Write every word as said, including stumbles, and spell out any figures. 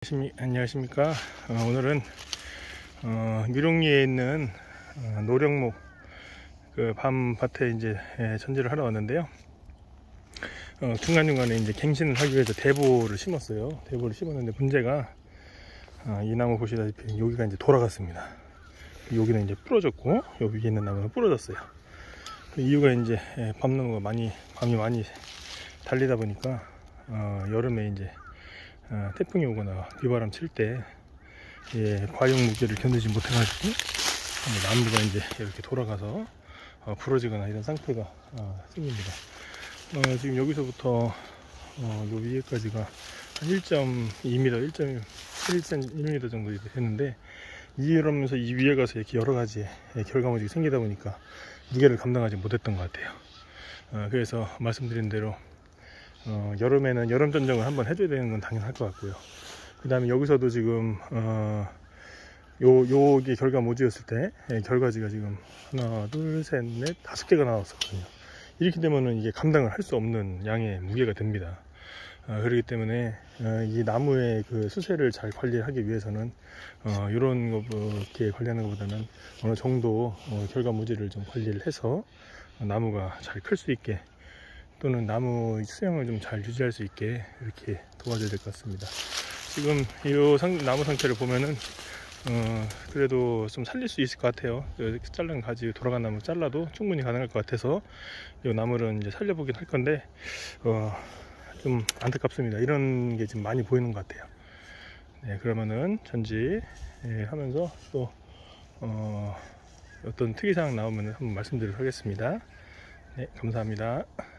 안녕하십니까. 어, 오늘은 어, 미룡리에 있는 어, 노령목 그 밤밭에 이제 예, 전지를 하러 왔는데요. 어, 중간중간에 이제 갱신을 하기 위해서 대보를 심었어요. 대보를 심었는데 문제가 어, 이 나무 보시다시피 여기가 이제 돌아갔습니다. 여기는 이제 부러졌고 여기 위에 있는 나무는 부러졌어요. 그 이유가 이제 예, 밤나무가 많이 밤이 많이 달리다 보니까 어, 여름에 이제 어, 태풍이 오거나 비바람 칠 때 예, 과용 무게를 견디지 못해가지고 나무가 이제 이렇게 돌아가서 어, 부러지거나 이런 상태가 어, 생깁니다. 어, 지금 여기서부터 어, 요 위에까지가 한 일 점 이 미터, 일 점 일 미터 정도 됐는데 이러면서 이 위에 가서 이렇게 여러 가지 결과물이 생기다 보니까 무게를 감당하지 못했던 것 같아요. 어, 그래서 말씀드린 대로 어, 여름에는 여름 전정을 한번 해줘야 되는 건 당연할 것 같고요. 그 다음에 여기서도 지금 어, 요 요게 결과 모지였을 때 예, 결과지가 지금 하나 둘 셋 넷 다섯 개가 나왔었거든요. 이렇게 되면은 이게 감당을 할 수 없는 양의 무게가 됩니다. 어, 그렇기 때문에 어, 이 나무의 그 수세를 잘 관리하기 위해서는 어, 이런 거게 관리하는 것보다는 어느 정도 어, 결과 모지를 좀 관리를 해서 어, 나무가 잘 클 수 있게 또는 나무 수영을 좀 잘 유지할 수 있게 이렇게 도와줘야 될 것 같습니다. 지금 이 상, 나무 상태를 보면은 어, 그래도 좀 살릴 수 있을 것 같아요. 잘른 가지 돌아간 나무 잘라도 충분히 가능할 것 같아서 이 나무를 이제 살려보긴 할 건데 어, 좀 안타깝습니다. 이런 게 지금 많이 보이는 것 같아요. 네, 그러면은 전지 예, 하면서 또 어, 어떤 특이사항 나오면 한번 말씀드리도록 하겠습니다. 네, 감사합니다.